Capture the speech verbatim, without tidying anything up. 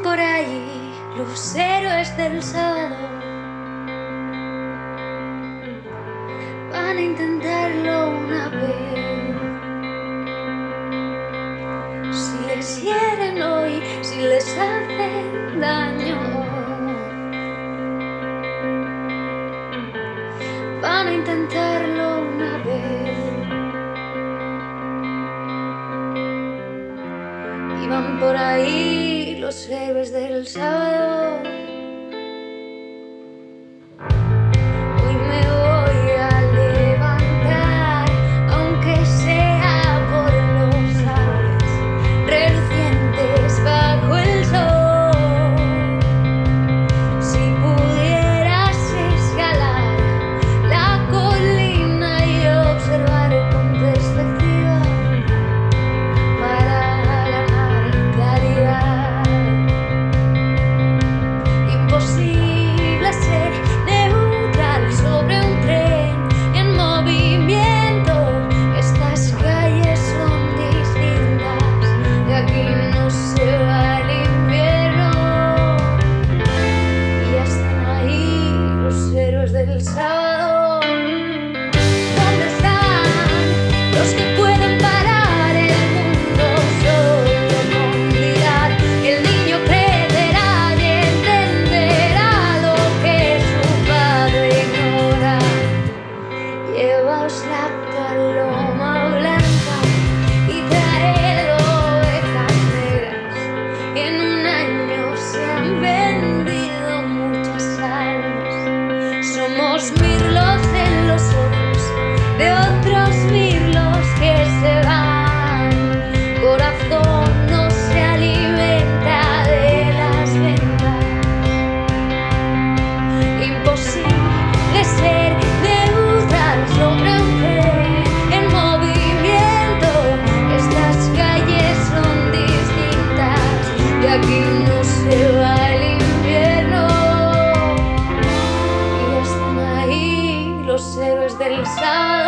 por allí los héroes del sábado, van a intentarlo una vez. Si les hieren hoy, si les hacen daño, van a intentarlo una vez. Y van por ahí los héroes del sábado. Hoy me voy a levantar, aunque sea por los árboles relucientes bajo el sol. Si pudieras escalar la colina y observar con perspectiva para ganar claridad. Imposible ser neutral sobre un tren en movimiento. Estas calles son distintas, de aquí no se va el invierno. Y ya están ahí los héroes del sábado. ¿Dónde están los que pueden parar el mundo solo con mirar? El niño crecerá y entenderá lo que su padre ignora. Llevaos la paloma blanca y traed ovejas negras. En un año se han vendido muchas almas. Somos mirlos en los ojos de otros mirlos que se van. Corazón no se alimenta de las ventas. Imposible ser neutral sobre un tren en movimiento. Estas calles son distintas, de aquí no se va el invierno. Y ya están ahí los héroes del sábado.